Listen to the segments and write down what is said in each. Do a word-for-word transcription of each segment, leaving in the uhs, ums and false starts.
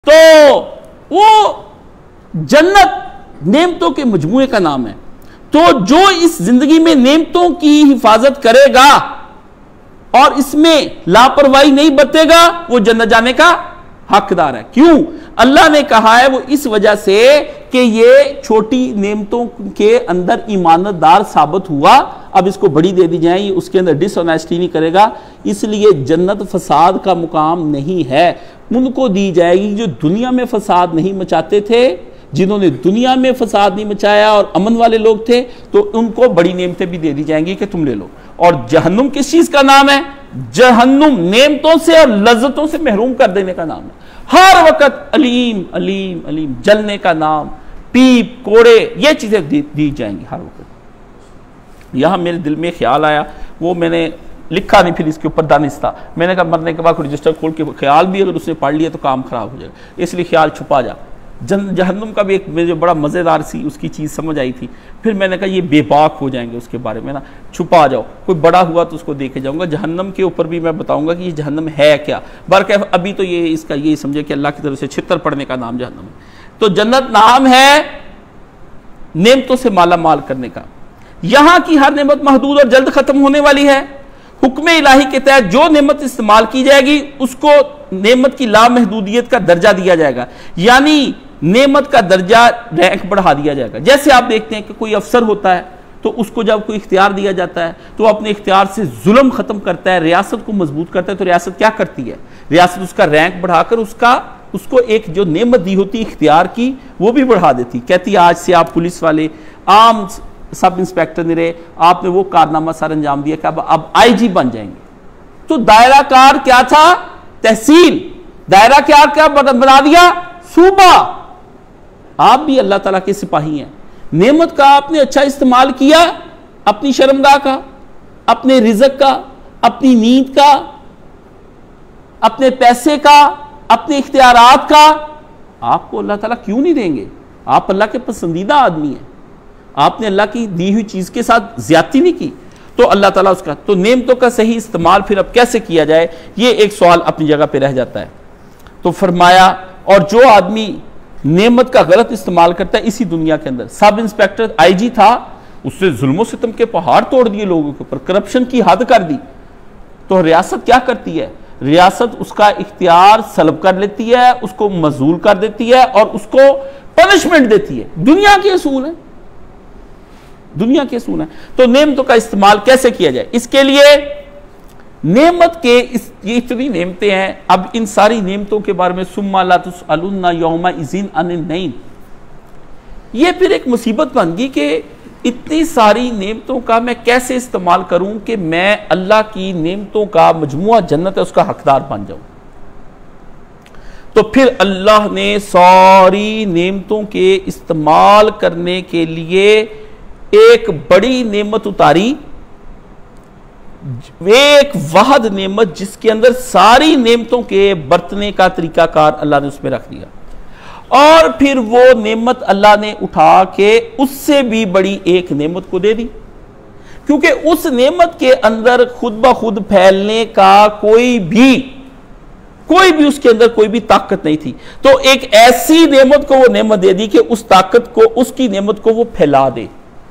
तो वो जन्नत नेमतों के मजमूए का नाम है। तो जो इस जिंदगी में नेमतों की हिफाजत करेगा और इसमें लापरवाही नहीं बरतेगा वो जन्नत जाने का हकदार है। क्यों? अल्लाह ने कहा है वो इस वजह से कि ये छोटी नेमतों के अंदर ईमानदार साबित हुआ, अब इसको बड़ी दे दी जाए, ये उसके अंदर डिसऑनेस्टी नहीं करेगा, इसलिए जन्नत फसाद का मुकाम नहीं है, उनको दी जाएगी जो दुनिया में फसाद नहीं मचाते थे। जिन्होंने दुनिया में फसाद नहीं मचाया और अमन वाले लोग थे तो उनको बड़ी नेमतें भी दे दी जाएंगी कि तुम ले लो। और जहन्नुम किस चीज का नाम है? जहन्नुम नेमतों से और लज्जतों से महरूम कर देने का नाम है। हर वक्त अलीम अलीम अलीम, जलने का नाम, पीप कोड़े, ये चीजें दी, दी जाएंगी हर वक्त। यहां मेरे दिल में ख्याल आया, वो मैंने लिखा नहीं, फिर इसके ऊपर दानिस्ता, मैंने कहा मरने के बाद रजिस्टर खोल के ख्याल भी अगर उसने पढ़ लिया तो काम खराब हो जाएगा, इसलिए ख्याल छुपा जा। जन जहन्नुम का भी एक मुझे बड़ा मज़ेदार सी उसकी चीज़ समझ आई थी, फिर मैंने कहा ये बेबाक हो जाएंगे उसके बारे में ना, छुपा जाओ, कोई बड़ा हुआ तो उसको देखे जाऊंगा। जहन्नम के ऊपर भी मैं बताऊंगा कि ये जहन्नम है क्या, बल्कि अभी तो ये इसका ये समझे कि अल्लाह की तरफ से छितर पड़ने का नाम जहन्नम है। तो जन्नत नाम है नेमतों से माला माल करने का। यहां की हर नेमत महदूद और जल्द खत्म होने वाली है। हुक्म इलाही के तहत जो नेमत इस्तेमाल की जाएगी उसको नेमत की लामहदूदियत का दर्जा दिया जाएगा, यानी नेमत का दर्जा रैंक बढ़ा दिया जाएगा। जैसे आप देखते हैं कि कोई अफसर होता है तो उसको जब कोई इख्तियार दिया जाता है तो अपने इख्तियार से जुल्म खत्म करता है, रियासत को मजबूत करता है, तो रियासत क्या करती है? रियासत उसका रैंक बढ़ाकर उसका उसको एक जो नेमत दी होती है इख्तियार की वो भी बढ़ा देती, कहती है आज से आप पुलिस वाले आम सब इंस्पेक्टर नहीं रहे, आपने वो कारनामा सर अंजाम दिया कि अब अब आईजी बन जाएंगे। तो दायरा कार क्या था? तहसील। दायरा क्या क्या बना दिया? सूबा। आप भी अल्लाह ताला के सिपाही हैं। नेमत का आपने अच्छा इस्तेमाल किया, अपनी शर्मगाह का, अपने रिज़्क का, अपनी नींद का, अपने पैसे का, अपने इख्तियारात का, आपको अल्लाह ताला क्यों नहीं देंगे? आप अल्लाह के पसंदीदा आदमी हैं, आपने अल्लाह की दी हुई चीज के साथ ज्यादती नहीं की, तो अल्लाह ताला उसका। तो नेमतों का सही इस्तेमाल फिर अब कैसे किया जाए, ये एक सवाल अपनी जगह पे रह जाता है। तो फरमाया, और जो आदमी नेमत का गलत इस्तेमाल करता है इसी दुनिया के अंदर, सब इंस्पेक्टर आईजी था, उससे जुल्मो सितम के पहाड़ तोड़ दिए लोगों के ऊपर, करप्शन की हद कर दी, तो रियासत क्या करती है? रियासत उसका इख्तियार सलब कर लेती है, उसको मजूल कर देती है और उसको पनिशमेंट देती है। दुनिया के असूल है, दुनिया के असूल है। तो नेमतों का इस्तेमाल कैसे किया जाए? इसके लिए नेमत के इस ये इतनी नेमतें हैं, अब इन सारी नेमतों के बारे में सुम्मा ला तुसअलुन्ना यौमा इज़िन अनिन नईम, ये फिर एक मुसीबत बन गई कि इतनी सारी नेमतों का मैं कैसे इस्तेमाल करूं कि मैं अल्लाह की नेमतों का मजमुआ जन्नत है उसका हकदार बन जाऊं। तो फिर अल्लाह ने सारी नेमतों के इस्तेमाल करने के लिए एक बड़ी नेमत उतारी, एक वाहद नेमत जिसके अंदर सारी नेमतों के बरतने का तरीकाकार अल्लाह ने उसमें रख दिया, और फिर वो नेमत अल्लाह ने उठा के उससे भी बड़ी एक नेमत को दे दी, क्योंकि उस नेमत के अंदर खुद ब खुद फैलने का कोई भी कोई भी उसके अंदर कोई भी ताकत नहीं थी। तो एक ऐसी नेमत को वो नेमत दे दी कि उस ताकत को, उसकी नेमत को वो फैला दे,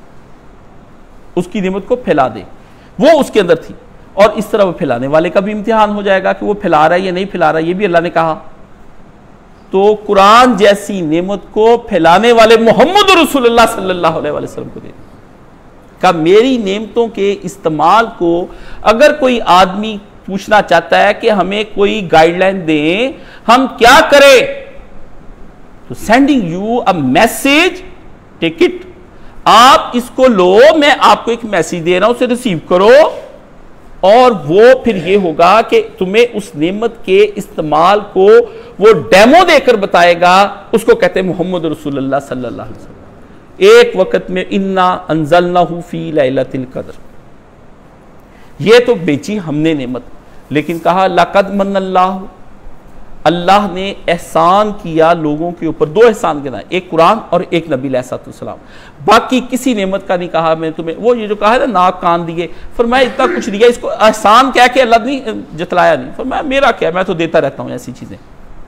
उसकी नेमत को फैला दे, वो उसके अंदर थी। और इस तरह वो फैलाने वाले का भी इम्तिहान हो जाएगा कि वो फैला रहा है या नहीं फैला रहा है, ये भी अल्लाह ने कहा। तो कुरान जैसी नेमत को फैलाने वाले मोहम्मद रसूलुल्लाह सल्लल्लाहु अलैहि वसल्लम को दे का मेरी नेमतों के इस्तेमाल को अगर कोई आदमी पूछना चाहता है कि हमें कोई गाइडलाइन दें, हम क्या करें, तो sending you a message, take it, आप इसको लो, मैं आपको एक मैसेज दे रहा हूं, उसे रिसीव करो, और वो फिर ये होगा कि तुम्हें उस नेमत के इस्तेमाल को वो डेमो देकर बताएगा। उसको कहते हैं मोहम्मद रसूलुल्लाह सल्लल्लाहु अलैहि वसल्लम। एक वक्त में इन्ना अंज़लनाहु फी लैलतिल क़द्र, ये तो बेची हमने नेमत, लेकिन कहा लक़द मन्नल्लाहु, अल्लाह ने एहसान किया लोगों के ऊपर। दो एहसान गिनाए, एक कुरान और एक नबी अलैहिस्सलाम, बाकी किसी नेमत का नहीं कहा मैं तुम्हें। वो ये जो कहा है ना नाक कान दिए, फरमाया इतना कुछ दिया, इसको एहसान क्या कि अल्लाह ने जतलाया नहीं, फरमाया मेरा क्या, मैं तो देता रहता हूं ऐसी चीजें।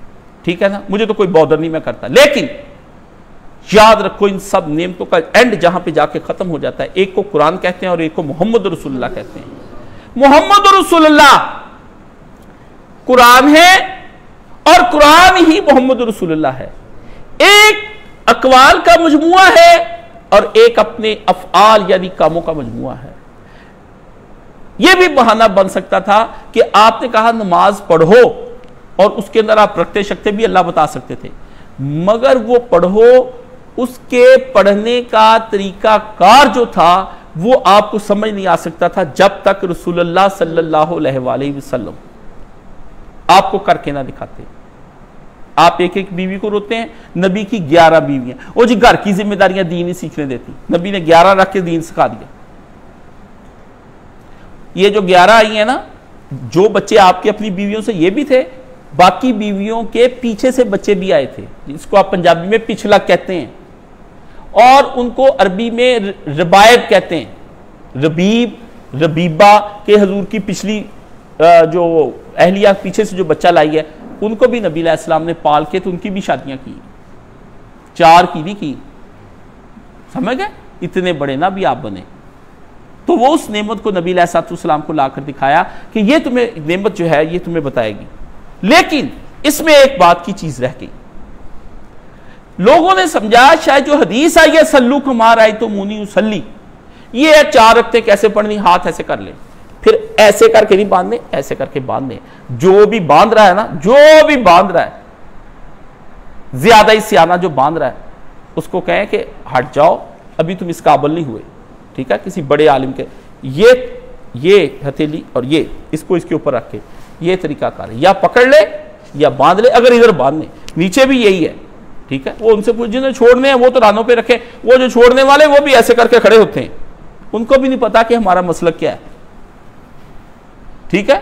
ठीक है ना, मुझे तो कोई बॉदर नहीं मैं करता। लेकिन याद रखो इन सब नेमतों का एंड जहां पे जाके खत्म हो जाता है, एक को कुरान कहते हैं और एक को मोहम्मद रसूलुल्लाह कहते हैं। मोहम्मद रसूलुल्लाह कुरान है और कुरान ही मोहम्मद रसूलुल्लाह है। एक अकवाल का मजमुआ है और एक अपने अफआल यानी कामों का मजमुआ है। यह भी बहाना बन सकता था कि आपने कहा नमाज पढ़ो और उसके अंदर आप रखते शकते भी अल्लाह बता सकते थे, मगर वो पढ़ो उसके पढ़ने का तरीका कार जो था वो आपको समझ नहीं आ सकता था जब तक रसूलुल्लाह सल्लल्लाहु अलैहि वसल्लम आपको करके ना दिखाते। आप एक एक बीवी को रोते हैं, नबी की ग्यारह बीवियां, वो जी घर की जिम्मेदारियां दीन ही सीखने देती, नबी ने ग्यारह रख के दीन सिखा दिया। ये जो ग्यारह आई है ना, जो बच्चे आपके अपनी बीवियों से ये भी थे, बाकी बीवियों के पीछे से बच्चे भी आए थे, जिसको आप पंजाबी में पिछला कहते हैं और उनको अरबी में रबायब कहते हैं। रबीब रबीबा के हजूर की पिछली जो अहलिया पीछे से जो बच्चा लाई है, उनको भी नबी अलैहि सलाम ने पाल के तो उनकी भी शादियां की, चार की नहीं की। समझ गए? इतने बड़े ना भी आप बने। तो वो उस नेमत को नबी अलैहि सलाम को लाकर दिखाया कि ये तुम्हें नेमत जो है ये तुम्हें बताएगी। लेकिन इसमें एक बात की चीज रह गई, लोगों ने समझा शायद जो हदीस आई है सल्लू कमा आई तो मुनी उसल्ली, ये है चार रखते कैसे पढ़नी, हाथ ऐसे कर ले, फिर ऐसे करके नहीं बांधने, ऐसे करके बांधने। जो भी बांध रहा है ना, जो भी बांध रहा है, ज्यादा ही सियाना जो बांध रहा है, उसको कहें कि हट जाओ, अभी तुम इस काबिल नहीं हुए। ठीक है, किसी बड़े आलिम के ये ये हथेली और ये इसको इसके ऊपर रख के ये तरीका कार है, या पकड़ ले या बांध ले, अगर इधर बांधने नीचे भी यही है। ठीक है, वो उनसे पूछ, जिन्हें छोड़ने हैं वो तो रानों पे रखे, वो जो छोड़ने वाले वो भी ऐसे करके खड़े होते हैं, उनको भी नहीं पता कि हमारा मसलक क्या है। ठीक है,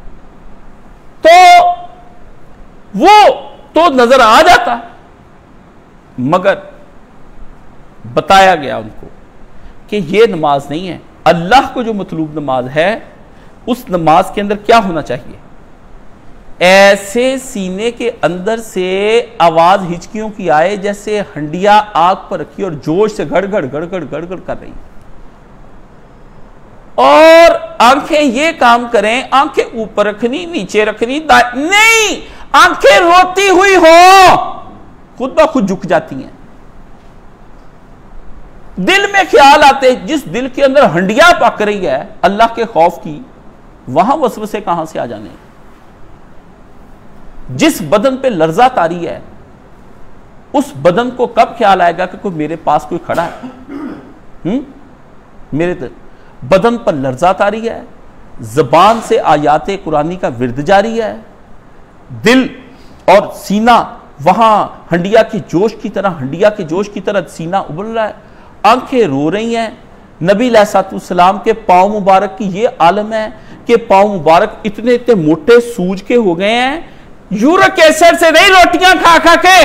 तो वो तो नजर आ जाता, मगर बताया गया उनको कि ये नमाज नहीं है। अल्लाह को जो मतलूब नमाज है, उस नमाज के अंदर क्या होना चाहिए, ऐसे सीने के अंदर से आवाज हिचकियों की आए जैसे हंडिया आग पर रखी और जोश से गड़गड़ गड़गड़ गड़गड़ कर रही, और आंखें ये काम करें, आंखें ऊपर रखनी नीचे रखनी नहीं, आंखें रोती हुई हो, खुद ब खुद झुक जाती हैं। दिल में ख्याल आते, जिस दिल के अंदर हंडिया पक रही है अल्लाह के खौफ की, वहां वसवसे कहां से आ जाने। जिस बदन पे लर्जा तारी है, उस बदन को कब ख्याल आएगा कि कोई मेरे पास कोई खड़ा है। हम्म मेरे तो बदन पर लर्जा तारी है, जबान से आयाते कुरानी का विर्द जारी है, दिल और सीना वहां हंडिया के जोश की तरह हंडिया के जोश की तरह सीना उबल रहा है, आंखें रो रही हैं। नबी अलैहिस्सलाम के पांव मुबारक की ये आलम है कि पांव मुबारक इतने इतने मोटे सूज के हो गए हैं, यूरिक एसिड से नहीं, रोटियां खा खा के,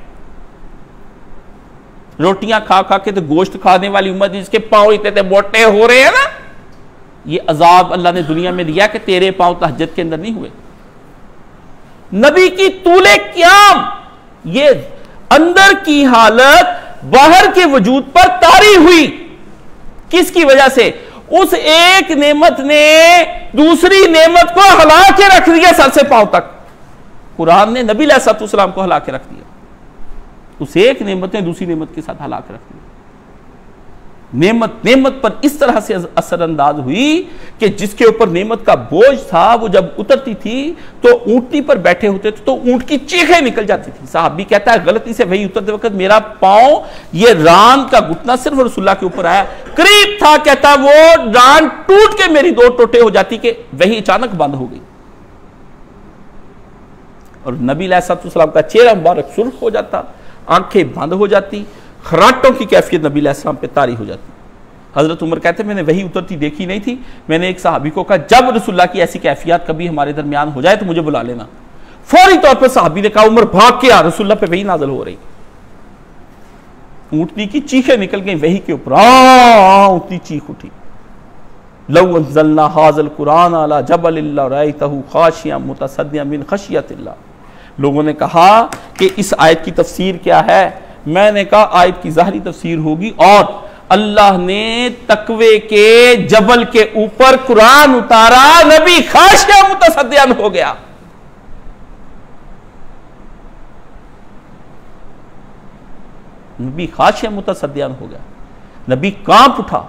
रोटियां खा खा के तो गोश्त खाने वाली उम्मत जिसके पांव इतने इतने मोटे हो रहे हैं ना, ये अजाब अल्लाह ने दुनिया में दिया कि तेरे पांव तहज्जुद के अंदर नहीं हुए। नबी की तूले क्याम, ये अंदर की हालत बाहर के वजूद पर तारी हुई, किसकी वजह से? उस एक नेमत ने दूसरी नेमत को हिला के रख दिया सर से पांव तक। कुरान ने नबी अलैहिस्सलाम को हिला के रख दिया, उस एक नेमत ने दूसरी नेमत के साथ हिला के रख दिया। नेमत नेमत पर इस तरह से असरअंदाज हुई कि जिसके ऊपर नेमत का बोझ था, वो जब उतरती थी तो ऊंटनी पर बैठे होते थे तो ऊंट की चीखें निकल जाती थी। साहबी कहता है गलती से वही उतरते वक्त मेरा पांव, ये रान का घुटना सिर्फ रसूलुल्लाह के ऊपर आया, करीब था, कहता वो रान टूट के मेरी दो टोटे हो जाती कि वही अचानक बंद हो गई और नबी अलैहिस्सलाम का चेहरा मुबारक सुर्ख हो जाता, आंखें बंद हो जाती, खराटों की कैफियत नबी अलैहिस्सलाम पे तारी हो जाती। हजरत उमर कहते मैंने वही उतरती देखी नहीं थी, मैंने एक सहाबी को कहा जब रसूलुल्लाह की ऐसी कैफियत कभी हमारे दरमियान हो जाए तो मुझे बुला लेना। फौरी तौर पर सहाबी ने कहा उमर भाग के आ, रसूलुल्लाह पे वही नाज़िल हो रही। ऊंटनी की चीखें निकल गई वही के ऊपर, ऊंटनी चीख उठी, लौ अंज़लना हाज़ल कुरान अला जबलिन लरअयतहु खाशियन मुतसद्दिअन मिन खशियतिल्लाह, लोगों ने कहा कि इस आयत की तफसीर क्या है। मैंने कहा आयत की ज़ाहिरी तफसीर होगी, और अल्लाह ने तकवे के जबल के ऊपर कुरान उतारा, नबी खाशिया मुतसद्दियान हो गया। नबी खाशिया मुतसद्दियान हो गया, नबी कांप उठा।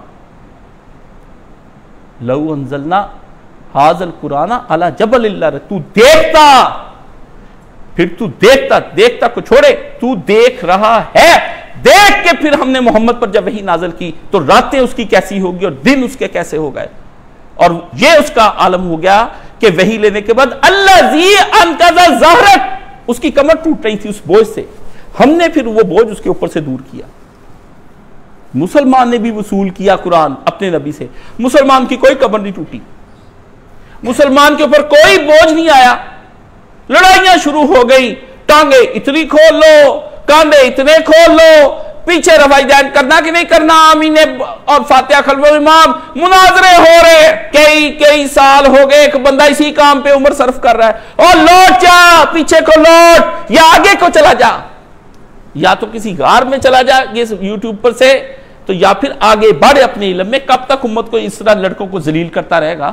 लऊ अंजलना हाजल कुराना अला जबल इल्ला, तू देखता, फिर तू देखता देखता को छोड़े, तू देख रहा है, देख के फिर हमने मोहम्मद पर जब वही नाजल की तो रातें उसकी कैसी होगी और दिन उसके कैसे हो गए। और ये उसका आलम हो गया कि वही लेने के बाद अल्लाज़ी अनकज़ा ज़हरक, उसकी कमर टूट रही थी उस बोझ से, हमने फिर वो बोझ उसके ऊपर से दूर किया। मुसलमान ने भी वसूल किया कुरान अपने नबी से, मुसलमान की कोई कमर नहीं टूटी, मुसलमान के ऊपर कोई बोझ नहीं आया। लड़ाइयां शुरू हो गई, टांगे इतनी खोल लो, कांधे इतने खोल लो, पीछे रफाई दैन करना कि नहीं करना, आमीने और फातिहा खलबो इमाम, मुनाजरे हो रहे, कई कई साल हो गए, एक बंदा इसी काम पे उम्र सर्फ कर रहा है। और लौट जा, पीछे को लौट या आगे को चला जा, या तो किसी गार में चला जा ये यूट्यूब पर से, तो या फिर आगे बढ़े अपने इल्म में। कब तक उम्मत को इस तरह लड़कों को जलील करता रहेगा?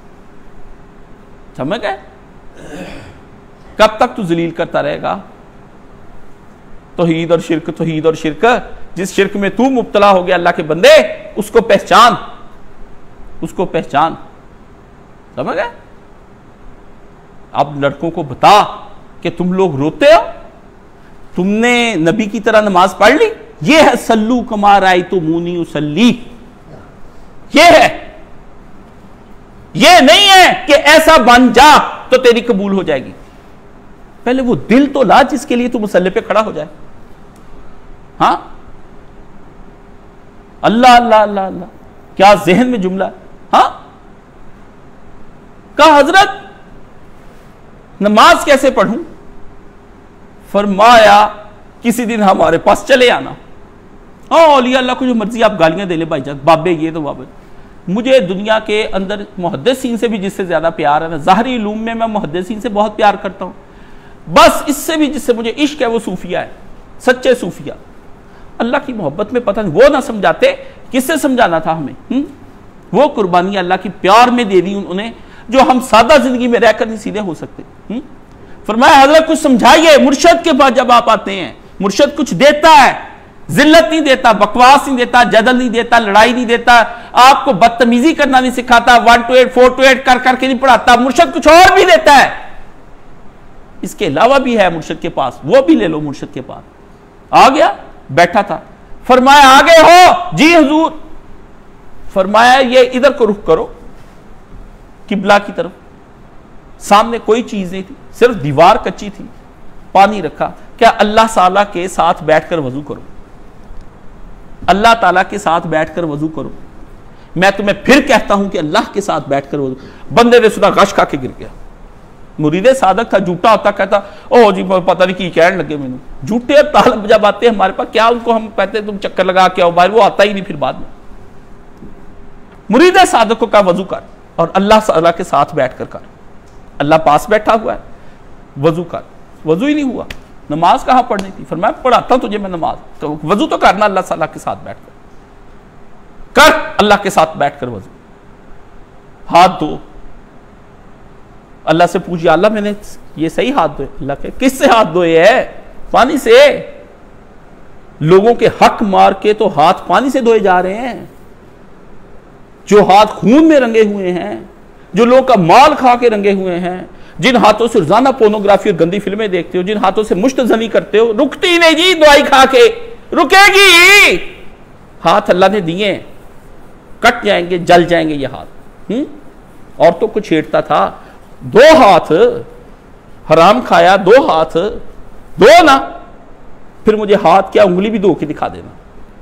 समझ गए? कब तक तू जलील करता रहेगा? तौहीद और शिरक, तौहीद और शिरक, जिस शिरक में तू मुब्तला हो गया अल्लाह के बंदे, उसको पहचान, उसको पहचान। समझ गए? अब लड़कों को बता कि तुम लोग रोते हो, तुमने नबी की तरह नमाज पढ़ ली, ये है सल्लू कमा राई तो मुनी उसल्ली, ये है, ये नहीं है कि ऐसा बन जा तो तेरी कबूल हो जाएगी। पहले वो दिल तो ला जिसके लिए तू मुसल्ले पे खड़ा हो जाए। हां, अल्लाह अल्लाह अल्लाह अल्लाह, क्या जहन में जुमला है। हां, कहा हजरत नमाज कैसे पढ़ूं? फरमाया किसी दिन हमारे पास चले आना। हाँ औलिया अल्लाह को जो मर्जी आप गालियां दे ले भाईजान, बाबे ये तो बाबे। मुझे दुनिया के अंदर मुहद्दिसीन से भी जिससे ज्यादा प्यार है ना, ज़ाहिरी इल्म में मैं मुहद्दिसीन से बहुत प्यार करता हूं, बस इससे भी जिससे मुझे इश्क है वो सूफिया है, सच्चे सूफिया। अल्लाह की मोहब्बत में पता नहीं वो ना समझाते, किससे समझाना था हमें? हुँ? वो कुर्बानी अल्लाह की प्यार में दे दी उन्होंने, जो हम सादा जिंदगी में रहकर नहीं सीधे हो सकते। हुँ? फरमाया हजरत कुछ समझाइए। मुर्शद के पास जब आप आते हैं, मुर्शद कुछ देता है, जिल्लत नहीं देता, बकवास नहीं देता, जदल नहीं देता, लड़ाई नहीं देता, आपको बदतमीजी करना नहीं सिखाता, one two eight four two eight कर करके नहीं पढ़ाता। मुर्शद कुछ और भी देता है, इसके अलावा भी है मुर्शद के पास, वो भी ले लो। मुर्शद के पास आ गया, बैठा था, फरमाया आगे हो जी हुजूर। फरमाया ये इधर को रुख करो, किबला की तरफ। सामने कोई चीज नहीं थी, सिर्फ दीवार कच्ची थी, पानी रखा। क्या अल्लाह ताला के साथ बैठकर वजू करो, अल्लाह ताला के साथ बैठकर वजू करो। मैं तुम्हें फिर कहता हूं कि अल्लाह के साथ बैठकर वजू। बंदे ने सुना, गश खा के गिर गया। मुरीदे सादक था, झूठा होता, कहता ओ जी पता नहीं की कहने लगे मैंने। झूठे तालब जब आते हैं हमारे पास, क्या उनको हम कहते तुम चक्कर लगा के आओ बाहर, वो आता ही नहीं फिर बाद में। मुरीदे सादक को कहा वजू कर, और अल्लाह ताला के साथ बैठकर कर। अल्लाह पास बैठा हुआ है, वजू कर। वजू ही नहीं हुआ, नमाज कहां पढ़नी थी? फरमाया पढ़ाता तुझे मैं नमाज, तो वजू तो करना अल्लाह ताला के साथ बैठकर कर, अल्लाह के साथ बैठकर वजू। हाथ धो, अल्लाह से पूछिए अल्लाह मैंने ये सही हाथ धोए? अल्लाह के किससे हाथ धोए है? पानी से। लोगों के हक मार के तो हाथ पानी से धोए जा रहे हैं, जो हाथ खून में रंगे हुए हैं, जो लोगों का माल खा के रंगे हुए हैं, जिन हाथों से रोजाना पोर्नोग्राफी और गंदी फिल्में देखते हो, जिन हाथों से मुश्तजनी करते हो, रुकती नहीं जी दवाई खा के, रुकेगी। हाथ अल्लाह ने दिए, कट जाएंगे, जल जाएंगे ये हाथ। हम्म औरतों को छेड़ता था, दो हाथ हराम खाया, दो हाथ दो ना, फिर मुझे हाथ क्या उंगली भी धो के दिखा देना।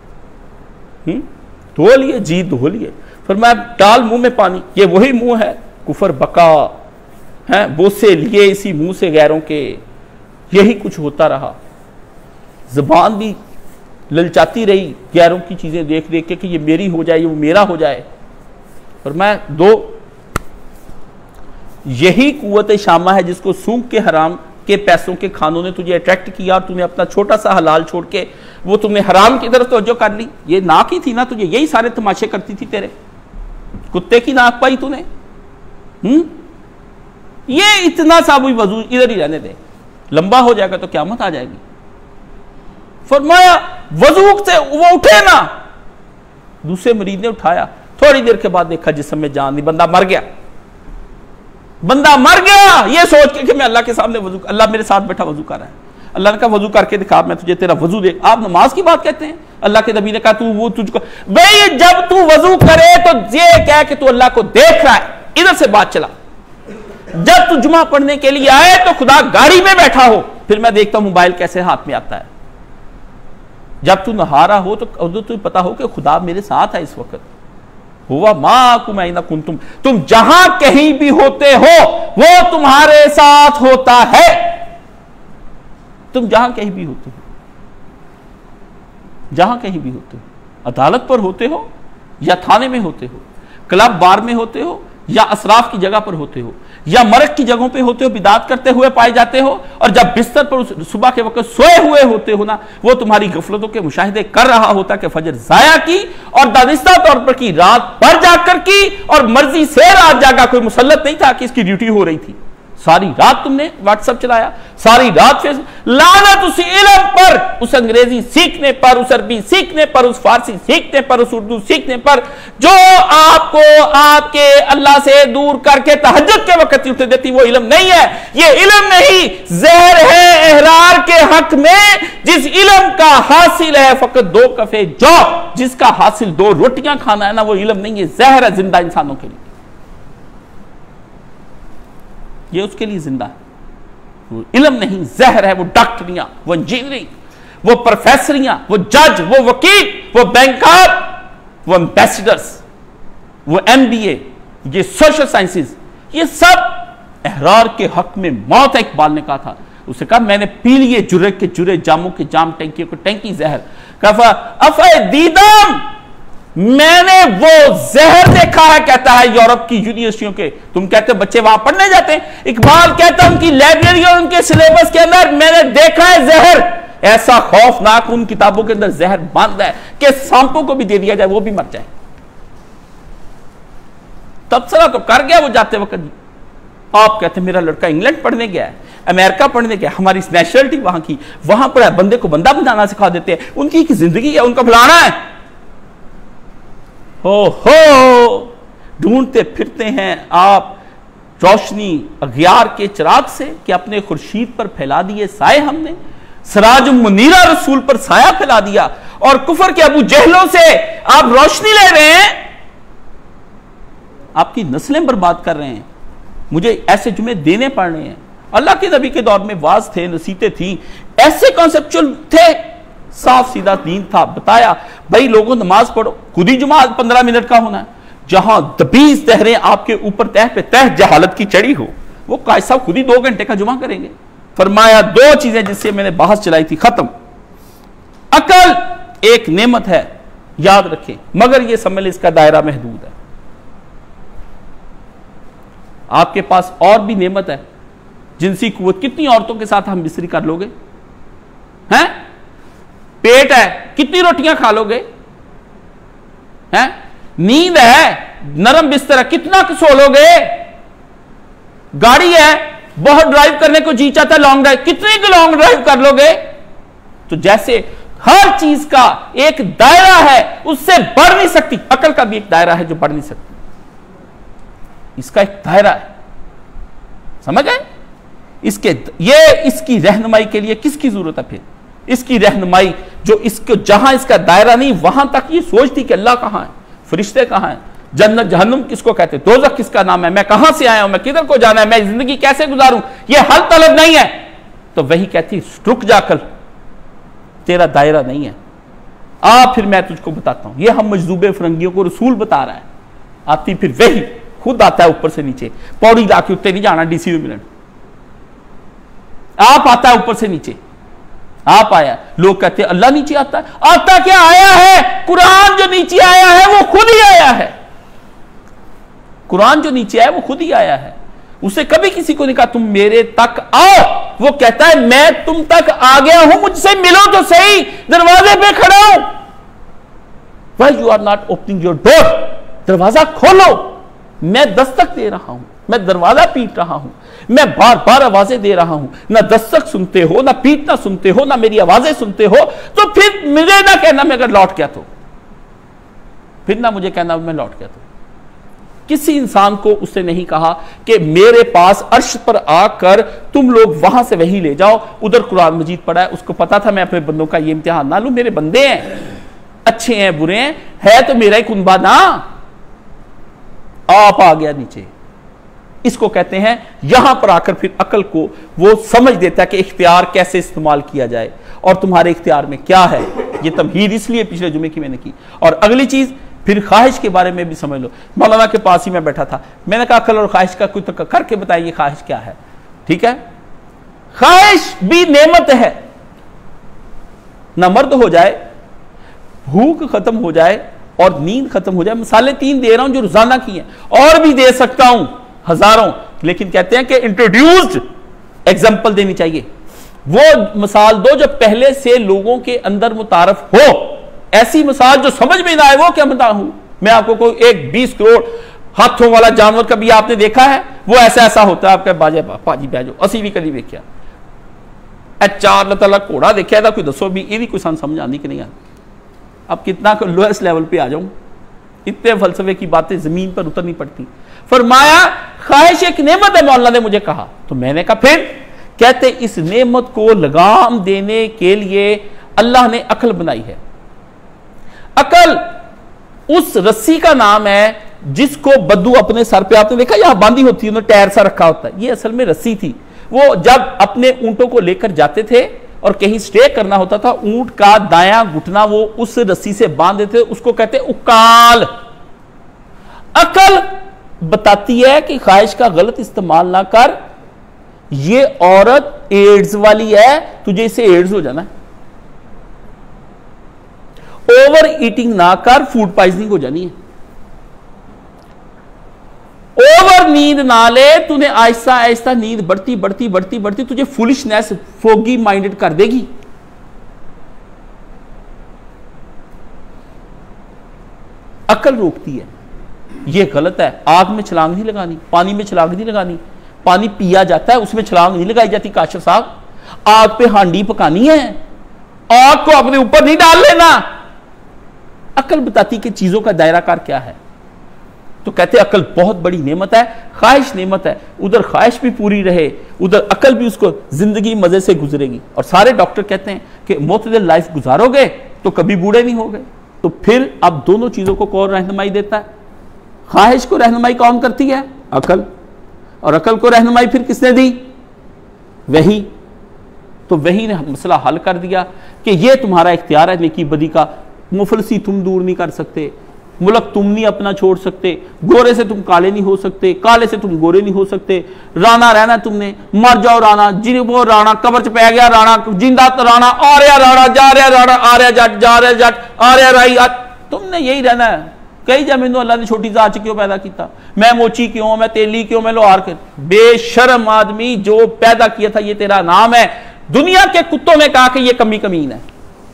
हम्म धो लिए जी, धो लिए। फिर मैं डाल मुंह में पानी, ये वही मुंह है कुफर बका है, बोसे लिए इसी मुंह से गैरों के, यही कुछ होता रहा। जुबान भी ललचाती रही गैरों की चीजें देख देख के कि ये मेरी हो जाए, ये वो मेरा हो जाए। और मैं दो, यही कुव्वत शामा है जिसको सूंघ के हराम के पैसों के खानों ने तुझे अट्रैक्ट किया और तूने अपना छोटा सा हलाल छोड़ के वो तुमने हराम की तरफ तवज्जो कर ली। ये नाक ही थी ना तुझे, यही सारे तमाशे करती थी तेरे, कुत्ते की नाक पाई तूने। हम्म ये इतना सा भी वजू इधर ही रहने दे, लंबा हो जाएगा तो क़यामत आ जाएगी। फरमाया वजू से वो उठे ना, दूसरे मरीज ने उठाया, थोड़ी देर के बाद देखा जिस्म में जान नहीं, बंदा मर गया, बंदा मर गया। ये सोच के कि मैं अल्लाह के सामने वजू, अल्लाह मेरे साथ बैठा वजू कर रहा है, अल्लाह ने कहा वजू करके दिखा, मैं तुझे तेरा वजू दे। आप नमाज की बात कहते हैं, अल्लाह के नबी ने कहा तू वो तुझको भाई जब तू वजू करे तो ये कह कि तू अल्लाह को देख रहा है, इधर से बात चला। जब तू जुमा पढ़ने के लिए आए तो खुदा गाड़ी में बैठा हो, फिर मैं देखता हूं मोबाइल कैसे हाथ में आता है। जब तू नहा रहा हो तो तुझे पता हो कि खुदा मेरे साथ है इस वक्त, हुआ मां कुमैना कुन, तुम तुम जहां कहीं भी होते हो वो तुम्हारे साथ होता है। तुम जहां कहीं भी होते हो, जहां कहीं भी होते हो, अदालत पर होते हो या थाने में होते हो, क्लब बार में होते हो या असराफ की जगह पर होते हो या मरक की जगहों पे होते हो, बिदात करते हुए पाए जाते हो, और जब बिस्तर पर उस सुबह के वक्त सोए हुए होते हो ना, वो तुम्हारी गफलतों के मुशाहिदे कर रहा होता कि फजर जाया की और दानिस्ता तौर पर की, रात भर जाकर की और मर्जी से रात जागा, कोई मुसल्लत नहीं था कि इसकी ड्यूटी हो रही थी। सारी रात तुमने व्हाट्सएप चलाया, सारी रात फेसबुक, लानत उस इल्म पर, उस अंग्रेजी सीखने पर, उस अरबी सीखने पर, उस फारसी सीखने पर, उस उर्दू सीखने पर, जो आपको आपके अल्लाह से दूर करके तहज्जुद के वक्त उठे देती। वो इल्म नहीं है, ये इल्म नहीं, जहर है एहरार के हक में। जिस इल्म का हासिल है फकत दो कफे जौ, जिसका हासिल दो रोटियां खाना है ना, वो इल्म नहीं है, जहर है जिंदा इंसानों के लिए, ये उसके लिए जिंदा है। वो इल्म नहीं, जहर है। वो डॉक्टरियां, वो इंजीनियरिंग, वो प्रोफेसरियां, वो जज, वो वकील, वो बैंकर, वो एम्बेसडर्स, वो एमबीए, ये सोशल साइंसेस, ये सब एहरार के हक में मौत है। इकबाल ने कहा था, उसे कहा मैंने पी लिए जुरे के जुरे, जामों के जाम, टैंकियों को टैंकी जहर। कहा अफे दीदम, मैंने वो जहर देखा है, कहता है यूरोप की यूनिवर्सिटियों के। तुम कहते हो बच्चे वहां पढ़ने जाते हैं, इकबाल कहता है उनकी लाइब्रेरी और उनके सिलेबस के अंदर मैंने देखा है जहर। ऐसा खौफनाक उन किताबों के अंदर जहर बंद है कि सांपों को भी दे दिया जाए वो भी मर जाए। तबसरा तो कर गया वो जाते वक्त। आप कहते मेरा लड़का इंग्लैंड पढ़ने गया है, अमेरिका पढ़ने गया, हमारी नेशनलिटी वहां की, वहां पर बंदे को बंदा बनाना सिखा देते हैं। उनकी एक जिंदगी है, उनका फलाना है। हो हो ढूंढते फिरते हैं आप रोशनी अगियार के चिराग से कि अपने खुर्शीद पर फैला दिए साए हमने, सराज मुनीरा रसूल पर साया फैला दिया, और कुफर के अबू जहलों से आप रोशनी ले रहे हैं, आपकी नस्लें बर्बाद कर रहे हैं। मुझे ऐसे जुमे देने पड़ रहे हैं। अल्लाह के नबी के दौर में वाज थे, नसीहतें थी, ऐसे कॉन्सेप्चुअल थे, साफ सीधा दीन था। बताया भाई लोगों नमाज पढ़ो, खुद ही जुमा पंद्रह मिनट का होना है। जहां दबीस तहरें आपके ऊपर तह पे तह जहालत की चढ़ी हो, वो कायद साहब खुद ही दो घंटे का जुमा करेंगे। फरमाया दो चीजें जिससे मैंने बहस चलाई थी खत्म। अकल एक नेमत है, याद रखें, मगर यह समझ लें इसका दायरा महदूद है। आपके पास और भी नेमत है, जिनसी कुव्वत, कितनी औरतों के साथ हम बिस्तरी कर लोगे? हैं? पेट है, कितनी रोटियां खा लोगे? हैं? नींद है, नरम बिस्तर है, कितना सो लोगे? गाड़ी है, बहुत ड्राइव करने को जी चाहता है, लॉन्ग ड्राइव, कितनी लॉन्ग ड्राइव कर लोगे? तो जैसे हर चीज का एक दायरा है, उससे बढ़ नहीं सकती। अकल का भी एक दायरा है जो बढ़ नहीं सकती, इसका एक दायरा है, समझ गए? इसके ये इसकी रहनुमाई के लिए किसकी जरूरत है? फिर इसकी रहनुमाई जो इसको, जहां इसका दायरा नहीं वहां तक ये सोचती कि अल्लाह कहां है, फरिश्ते कहां हैं, जन्नत जहन्नुम किसको कहते हैं, दोज़ख किसका नाम है, मैं कहां से आया हूं, मैं किधर को जाना है, मैं जिंदगी कैसे गुजारूं, ये हल तलब नहीं है। तो वही कहती रुक जा, कल तेरा दायरा नहीं है। आ फिर मैं तुझको बताता हूं, ये हम मजदूबे फरंगियों को रसूल बता रहा है। आती फिर वही खुद आता है ऊपर से नीचे, पौड़ी लाके उत्ते नहीं जाना डीसी में मिलन, आप आता है ऊपर से नीचे, आप आया। लोग कहते हैं अल्लाह नीचे आता है, आता क्या आया है? कुरान जो नीचे आया है वो खुद ही आया है। कुरान जो नीचे आया वो खुद ही आया है। उसे कभी किसी को नहीं कहा तुम मेरे तक आओ, वो कहता है मैं तुम तक आ गया हूं, मुझसे मिलो तो सही, दरवाजे पे खड़ा हूं। Why you are not opening your door? दरवाजा खोलो, मैं दस्तक दे रहा हूं, मैं दरवाजा पीट रहा हूं, मैं बार बार आवाजें दे रहा हूं, ना दस्तक सुनते हो, ना पीटना सुनते हो, ना मेरी आवाजें सुनते हो, तो फिर मुझे ना कहना मैं अगर लौट गया तो, फिर ना मुझे कहना मैं लौट गया तो। किसी इंसान को उसने नहीं कहा कि मेरे पास अर्श पर आकर तुम लोग वहां से वहीं ले जाओ, उधर कुरान मजीद पढ़ा है। उसको पता था मैं अपने बंदों का ये इम्तिहान ना लूं, मेरे बंदे हैं, अच्छे हैं बुरे हैं, है तो मेरा ही कुनबा ना। आप आ गया नीचे। इसको कहते हैं यहां पर आकर फिर अकल को वो समझ देता है कि इख्तियार कैसे इस्तेमाल किया जाए और तुम्हारे इख्तियार में क्या है। ये तमहीद इसलिए पिछले जुमे की मैंने की। और अगली चीज फिर ख्वाहिश के बारे में भी समझ लो। मौलाना के पास ही मैं बैठा था, मैंने कहा अकल और ख्वाहिश का कुछ तो करके बताइए ख्वाहिश क्या है। ठीक है, ख्वाहिश भी नेमत है, ना मर्द हो जाए, भूख खत्म हो जाए और नींद खत्म हो जाए। मिसालें तीन दे रहा हूं जो रोजाना की हैं, और भी दे सकता हूं हजारों, लेकिन कहते हैं कि इंट्रोड्यूस्ड एग्जाम्पल देनी चाहिए। वो मिसाल दो जो पहले से लोगों के अंदर मुतारफ हो, ऐसी मिसाल जो समझ में ना आए वो क्या बताऊं मैं आपको। कोई एक बीस करोड़ हाथों वाला जानवर कभी आपने देखा है? वो ऐसा ऐसा होता है, आपके बाजे पाजी बैजो असी भी कभी देखा चार लता घोड़ा देखा था, कोई दसो भी ये कोई समझ आती कि नहीं आती। अब कितना लोएस्ट लेवल पे आ जाऊं, इतने फलसफे की बातें जमीन पर उतरनी पड़ती। फरमाया ख्वाहिश एक नेमत है, मौलाना ने मुझे कहा। तो मैंने कहा फिर? कहते इस नेमत को लगाम देने के लिए अल्लाह ने अकल बनाई है। अकल उस रस्सी का नाम है जिसको बद्दू अपने सर पे, आपने देखा यहां बांधी होती है, टायर सा रखा होता है, ये असल में रस्सी थी। वो जब अपने ऊंटों को लेकर जाते थे और कहीं स्टे करना होता था, ऊंट का दायां घुटना वो उस रस्सी से बांध देते, उसको कहते उकाल। अकल बताती है कि ख्वाहिश का गलत इस्तेमाल ना कर, ये औरत एड्स वाली है, तुझे इससे एड्स हो जाना है। ओवर ईटिंग ना कर, फूड पॉइजनिंग हो जानी है। ओवर नींद ना ले, तूने आहिस्ता आहिस्ता नींद बढ़ती बढ़ती बढ़ती बढ़ती तुझे फुलिशनेस, फोगी माइंडेड कर देगी। अकल रोकती है, यह गलत है। आग में छलांग नहीं लगानी, पानी में छलांग नहीं लगानी। पानी पिया जाता है, उसमें छलांग नहीं लगाई जाती। काशिफ साहब, आग पे हांडी पकानी है, आग को अपने ऊपर नहीं डाल लेना। अकल बताती कि चीजों का दायरा कार क्या है। तो कहते अकल बहुत बड़ी नेमत है, ख्वाहिश नेमत है। उधर ख्वाहिश भी पूरी रहे, उधर अकल भी, उसको जिंदगी मजे से गुजरेगी। और सारे डॉक्टर कहते हैं कि मोतदिल लाइफ गुजारोगे तो कभी बूढ़े नहीं होगे। तो फिर अब दोनों चीजों को कौन रहनुमाई देता है? ख्वाहिश को रहनुमाई कौन करती है? अकल। और अकल को रहनुमाई फिर किसने दी? वही। तो वही ने मसला हल कर दिया कि यह तुम्हारा इख्तियार है नेकी बदी का। मुफलसी तुम दूर नहीं कर सकते, मुल्क तुम नहीं अपना छोड़ सकते, गोरे से तुम काले नहीं हो सकते, काले से तुम गोरे नहीं हो सकते, राणा रहना तुमने, मर जाओ राणा, जिन वो राणा कब्र च पै गया राणा, जिंदा राणा, आ रहा राणा, जा रहा राणा, आ रहा जट, जा रहा जट, आ रहा राई, तुमने यही रहना है। कई जा मैनू अल्लाह ने छोटी जात क्यों पैदा किया, मैं मोची क्यों, मैं तेली क्यों, मैं लोहार क्यों। बेशर्म आदमी, जो पैदा किया था ये तेरा नाम है। दुनिया के कुत्तों ने कहा कि ये कमी कमीन है।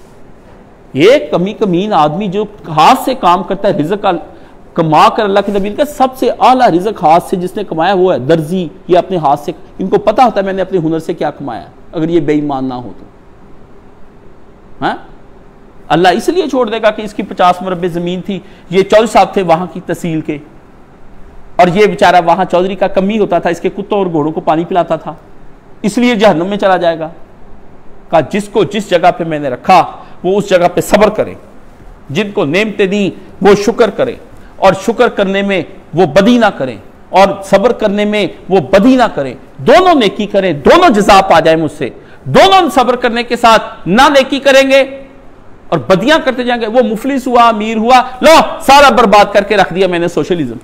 एक कमी कमीन आदमी जो हाथ से काम करता है, रिज़्क कमा कर, अल्लाह के नबी का सबसे आला रिज़्क हाथ से जिसने कमाया वो है दर्जी। ये अपने हाथ से, इनको पता होता है मैंने अपने हुनर से क्या कमाया, अगर ये बेईमान ना हो तो। हाँ, अल्लाह इसलिए छोड़ देगा कि इसकी पचास मरबे जमीन थी, ये चौधरी साहब थे वहां की तहसील के, और ये बेचारा वहां चौधरी का कमी होता था, इसके कुत्तों और घोड़ों को पानी पिलाता था, इसलिए जहन्नुम में चला जाएगा। कहा जिसको जिस जगह पे मैंने रखा वो उस जगह पे सब्र करे, जिनको नेमतें दी वो शुक्र करे, और शुक्र करने में वो बदी ना करें, और सब्र करने में वो बदी ना करें। दोनों नेकी करें, दोनों जज़ा पा जाए मुझसे। दोनों सब्र करने के साथ ना नेकी करेंगे और बदियां करते जाएंगे, वो मुफलिस हुआ, अमीर हुआ, लो सारा बर्बाद करके रख दिया मैंने सोशलिज्म,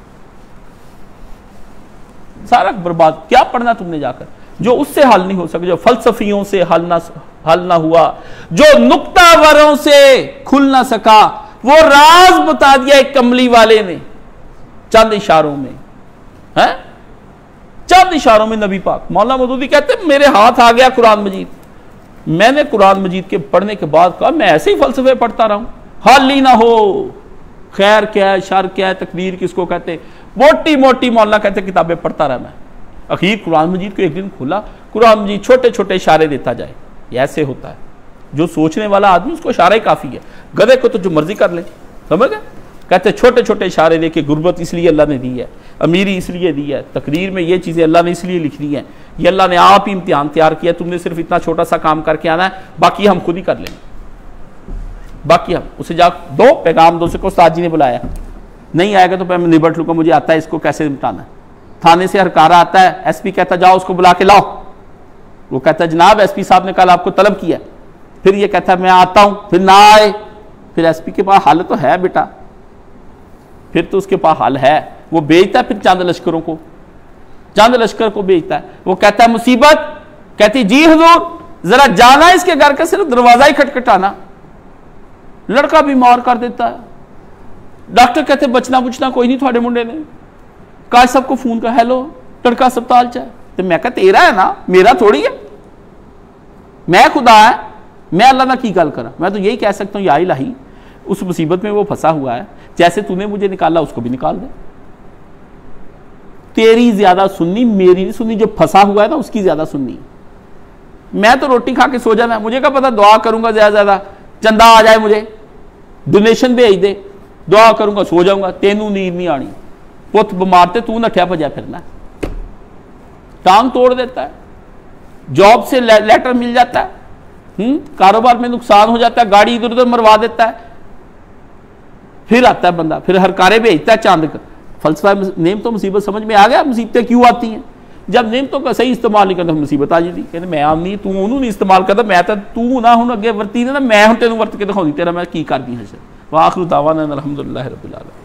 सारा बर्बाद। क्या पढ़ना तुमने जाकर, जो उससे हल नहीं हो सका, जो फलसफियों से हल ना हल ना हुआ, जो नुक्तावरों से खुल ना सका, वो राज बता दिया एक कमली वाले ने चंद इशारों में। है चंद इशारों में नबी पाक। मौलाना मौदूदी कहते हैं मेरे हाथ आ गया कुरान मजीद, मैंने कुरान मजीद के पढ़ने के बाद कहा मैं ऐसे ही फलसफे पढ़ता रहा हूं, हल ही ना हो, खैर क्या है, शर क्या है, तकदीर किसको कहते, मोटी मोटी मौलाना कहते किताबें पढ़ता रहा मैं। अखीर कुरान मजीद को एक दिन खोला, कुरान मजीद छोटे छोटे इशारे देता जाए। ऐसे होता है, जो सोचने वाला आदमी उसको इशारा ही काफी है, गधे को तो जो मर्जी कर ले, समझ गए। कहते छोटे छोटे इशारे देके गुर्बत इसलिए अल्लाह ने दी है, अमीरी इसलिए दी है, तकरीर में ये चीज़ें अल्लाह ने इसलिए लिख दी हैं, ये अल्लाह ने आप ही इम्तिहान तैयार किया, तुमने सिर्फ इतना छोटा सा काम करके आना है, बाकी हम खुद ही कर लेंगे, बाकी हम। उसे जा दो पैगाम दो, से को उस्ताद जी ने बुलाया, नहीं आएगा तो मैं निबट लूँगा, मुझे आता है इसको कैसे निपटाना है। थाने से हरकारा आता है, एस पी कहता जाओ उसको बुला के लाओ। वो कहता है जनाब एस पी साहब ने कल आपको तलब किया। फिर ये कहता है मैं आता हूँ, फिर ना आए, फिर एस पी के पास हल तो है बेटा, फिर तो उसके पास हल है, वो बेचता है फिर चंद लश्करों को, चंद लश्कर को बेचता है। वो कहता है मुसीबत, कहती जी हुजूर जरा जाना इसके घर का, सिर्फ दरवाजा ही खटखटाना। लड़का बीमार कर देता है, डॉक्टर कहते बचना बुचना कोई नहीं, थोड़े मुंडे ने कहा सबको फोन कर, हेलो लड़का अस्पताल चाहे, तो मैं कहा तेरा है ना, मेरा थोड़ी है, मैं खुदा है, मैं अल्लाह ना की गल करा। मैं तो यही कह सकता हूँ या इलाही, उस मुसीबत में वो फंसा हुआ है, जैसे तूने मुझे निकाला उसको भी निकाल दे। तेरी ज्यादा सुननी, मेरी नहीं सुननी, जो फंसा हुआ है ना उसकी ज्यादा सुननी। मैं तो रोटी खा के सो जाना, मुझे क्या पता दुआ करूंगा ज्यादा ज्यादा चंदा आ जाए, मुझे डोनेशन भेज दे, दुआ करूंगा सो जाऊंगा, तेनू नींद नहीं आनी, पुत बमारते तू नठिया भजा फिरना, टांग तोड़ देता है, जॉब से ले, लेटर मिल जाता है, हम्म कारोबार में नुकसान हो जाता है, गाड़ी इधर उधर मरवा देता है, फिर आता है बंदा, फिर हरकारे भेजता है चांद का। फलसफा नेम तो मुसीबत समझ में आ गया, मुसीबतें क्यों आती हैं, जब नेमतों का सही इस्तेमाल नहीं करता मुसीबत आ जाती। कहते मैं आम नहीं, तू उन्होंने नहीं इस्तेमाल करता, मैं तो तू ना हूं अगे वरती ना, मैं हूं तेन वर्त के दिखाऊंगी तेरा मैं की कर दी है। वाखिर दावाना अल्हम्दुलिल्लाह रब्बिल आलमीन।